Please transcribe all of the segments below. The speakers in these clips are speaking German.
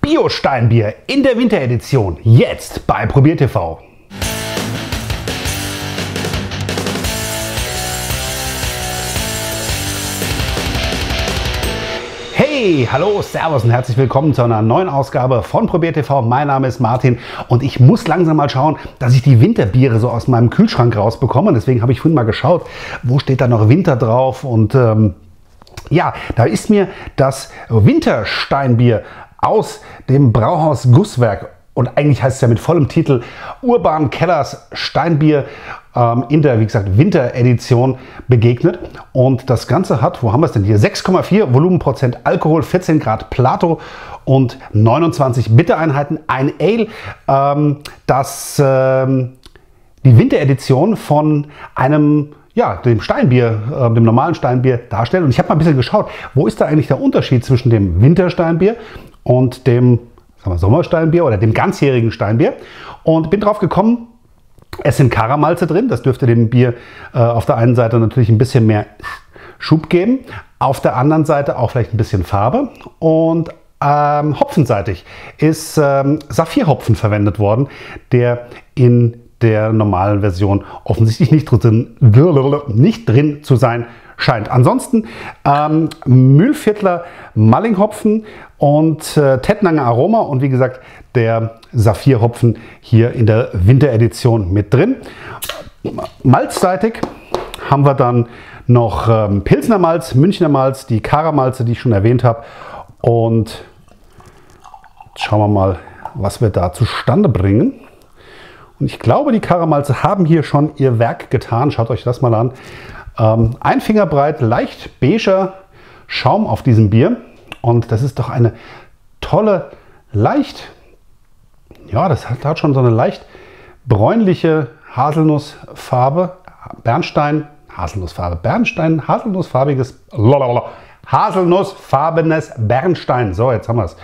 Bio-Steinbier in der Winteredition, jetzt bei ProbierTV. Hey, hallo, servus und herzlich willkommen zu einer neuen Ausgabe von ProbierTV. Mein Name ist Martin und ich muss langsam mal schauen, dass ich die Winterbiere so aus meinem Kühlschrank rausbekomme. Deswegen habe ich vorhin mal geschaut, wo steht da noch Winter drauf. Und ja, da ist mir das Wintersteinbier aus dem Brauhaus Gusswerk, und eigentlich heißt es ja mit vollem Titel Urban Kellers Steinbier, in der, wie gesagt, Winteredition begegnet. Und das Ganze hat, wo haben wir es denn hier, 6,4 Volumenprozent Alkohol, 14 Grad Plato und 29 Bittereinheiten. Ein Ale, das die Winteredition von einem, ja, dem Steinbier, dem normalen Steinbier darstellt. Und ich habe mal ein bisschen geschaut, wo ist da eigentlich der Unterschied zwischen dem Wintersteinbier und dem, sagen wir, Sommersteinbier oder dem ganzjährigen Steinbier. Und bin drauf gekommen, es sind Karamalze drin. Das dürfte dem Bier auf der einen Seite natürlich ein bisschen mehr Schub geben, auf der anderen Seite auch vielleicht ein bisschen Farbe. Und hopfenseitig ist Saphirhopfen verwendet worden, der in der normalen Version offensichtlich nicht drin zu sein scheint. Ansonsten Mühlviertler Mallinghopfen und Tettnanger Aroma und wie gesagt der Saphirhopfen hier in der Winteredition mit drin. Malzseitig haben wir dann noch Pilsner Malz, Münchner Malz, die Karamalze, die ich schon erwähnt habe. Und jetzt schauen wir mal, was wir da zustande bringen. Und ich glaube, die Karamalze haben hier schon ihr Werk getan. Schaut euch das mal an. Ein Fingerbreit, leicht beiger Schaum auf diesem Bier. Und das ist doch eine tolle, leicht, ja, das hat schon so eine leicht bräunliche Haselnussfarbe. Haselnussfarbenes Bernstein. So, jetzt haben wir es.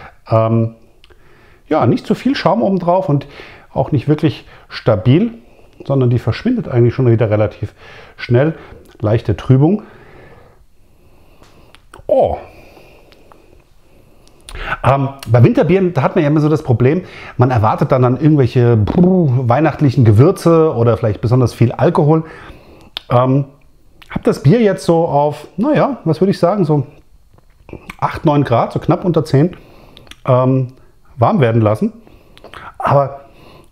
Ja, nicht zu viel Schaum oben drauf und auch nicht wirklich stabil, sondern die verschwindet eigentlich schon wieder relativ schnell. Leichte Trübung. Oh! Bei Winterbieren, da hat man ja immer so das Problem, man erwartet dann irgendwelche weihnachtlichen Gewürze oder vielleicht besonders viel Alkohol. Habe das Bier jetzt so auf, naja, was würde ich sagen, so 8, 9 Grad, so knapp unter 10, warm werden lassen. Aber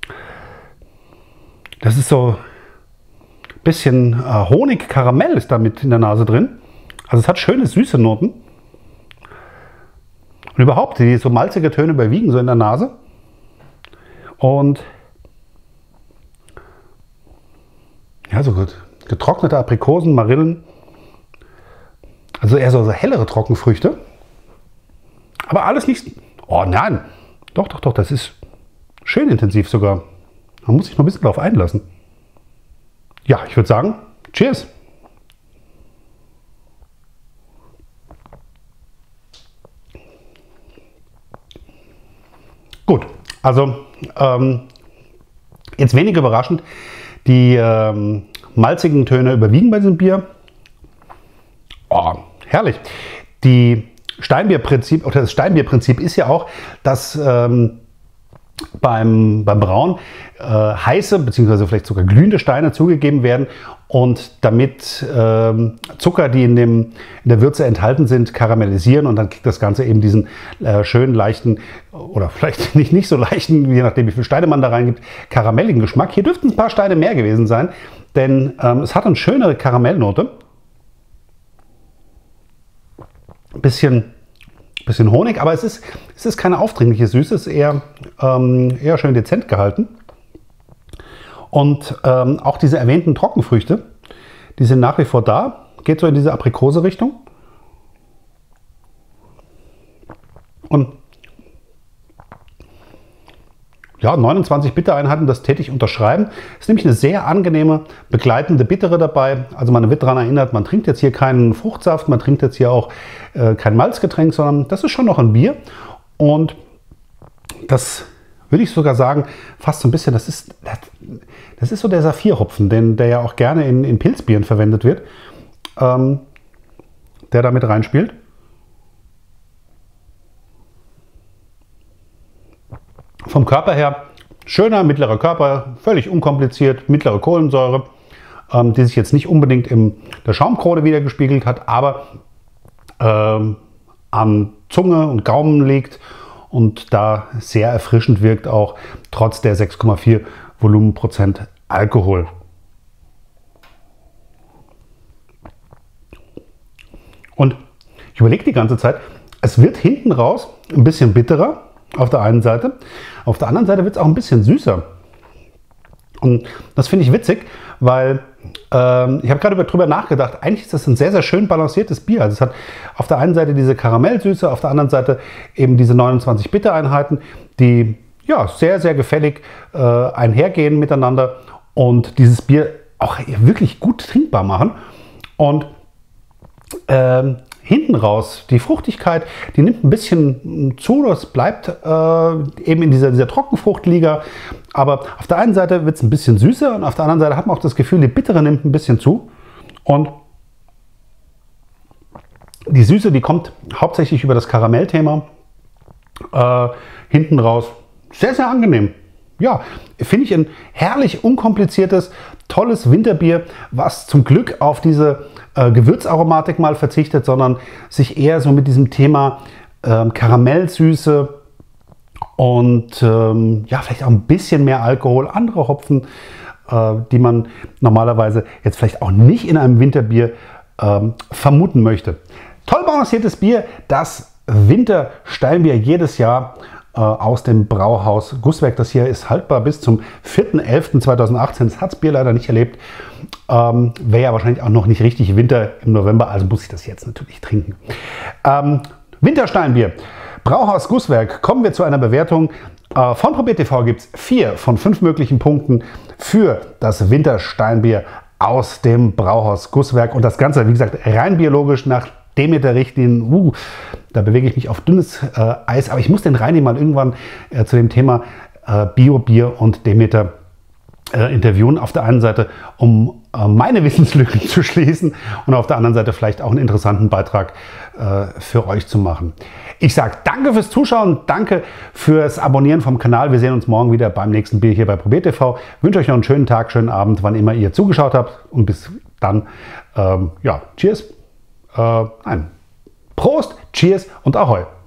das ist so ein bisschen Honig, Karamell ist da mit in der Nase drin. Also es hat schöne süße Noten. Und überhaupt, die so malzige Töne überwiegen so in der Nase. Und ja, so gut. Getrocknete Aprikosen, Marillen. Also eher so hellere Trockenfrüchte. Aber alles nicht... Oh nein! Doch, das ist schön intensiv sogar. Man muss sich noch ein bisschen drauf einlassen. Ja, ich würde sagen, cheers! Gut, also jetzt wenig überraschend, die malzigen Töne überwiegen bei diesem Bier. Oh, herrlich. Die Steinbierprinzip oder das Steinbierprinzip ist ja auch, dass beim Brauen heiße bzw. vielleicht sogar glühende Steine zugegeben werden und damit Zucker, die in der Würze enthalten sind, karamellisieren und dann kriegt das Ganze eben diesen schönen, leichten oder vielleicht nicht so leichten, je nachdem wie viele Steine man da reingibt, karamelligen Geschmack. Hier dürften ein paar Steine mehr gewesen sein, denn es hat eine schöne Karamellnote. Bisschen Honig, aber es ist keine aufdringliche Süße, es ist eher schön dezent gehalten. Und auch diese erwähnten Trockenfrüchte, die sind nach wie vor da. Geht so in diese Aprikose-Richtung. Und ja, 29 Bittereinheiten, das täte ich unterschreiben. Es ist nämlich eine sehr angenehme, begleitende Bittere dabei. Also man wird daran erinnert, man trinkt jetzt hier keinen Fruchtsaft, man trinkt jetzt hier auch kein Malzgetränk, sondern das ist schon noch ein Bier. Und das würde ich sogar sagen, fast so ein bisschen, das ist so der Saphirhopfen, der ja auch gerne in Pilzbieren verwendet wird, der da mit reinspielt. Vom Körper her schöner, mittlerer Körper, völlig unkompliziert, mittlere Kohlensäure, die sich jetzt nicht unbedingt in der Schaumkrone wiedergespiegelt hat, aber an Zunge und Gaumen liegt und da sehr erfrischend wirkt, auch trotz der 6,4 Volumenprozent Alkohol. Und ich überlege die ganze Zeit, es wird hinten raus ein bisschen bitterer auf der einen Seite, auf der anderen Seite wird es auch ein bisschen süßer. Und das finde ich witzig, weil ich habe gerade darüber nachgedacht, eigentlich ist das ein sehr, sehr schön balanciertes Bier. Also es hat auf der einen Seite diese Karamellsüße, auf der anderen Seite eben diese 29 Bittereinheiten, die ja sehr, sehr gefällig einhergehen miteinander und dieses Bier auch wirklich gut trinkbar machen. Und hinten raus, die Fruchtigkeit, die nimmt ein bisschen zu, das bleibt eben in dieser Trockenfruchtliga. Aber auf der einen Seite wird es ein bisschen süßer und auf der anderen Seite hat man auch das Gefühl, die Bittere nimmt ein bisschen zu. Und die Süße, die kommt hauptsächlich über das Karamellthema hinten raus. Sehr, sehr angenehm. Ja, finde ich ein herrlich unkompliziertes, tolles Winterbier, was zum Glück auf diese Gewürzaromatik mal verzichtet, sondern sich eher so mit diesem Thema Karamellsüße und ja, vielleicht auch ein bisschen mehr Alkohol, andere Hopfen, die man normalerweise jetzt vielleicht auch nicht in einem Winterbier vermuten möchte. Toll balanciertes Bier, das Wintersteinbier jedes Jahr aus dem Brauhaus Gusswerk. Das hier ist haltbar bis zum 4.11.2018. Das hat das Bier leider nicht erlebt. Wäre ja wahrscheinlich auch noch nicht richtig Winter im November, also muss ich das jetzt natürlich trinken. Wintersteinbier, Brauhaus Gusswerk. Kommen wir zu einer Bewertung. Von ProbierTV gibt es 4 von 5 möglichen Punkten für das Wintersteinbier aus dem Brauhaus Gusswerk. Und das Ganze, wie gesagt, rein biologisch nach Demeter-Richtlinien. Da bewege ich mich auf dünnes Eis, aber ich muss den Reini mal irgendwann zu dem Thema Bio-Bier und Demeter interviewen. Auf der einen Seite, um meine Wissenslücken zu schließen und auf der anderen Seite vielleicht auch einen interessanten Beitrag für euch zu machen. Ich sage danke fürs Zuschauen, danke fürs Abonnieren vom Kanal. Wir sehen uns morgen wieder beim nächsten Bier hier bei ProbierTV. Ich wünsche euch noch einen schönen Tag, schönen Abend, wann immer ihr zugeschaut habt. Und bis dann, ja, cheers. Nein. Prost, cheers und Ahoi.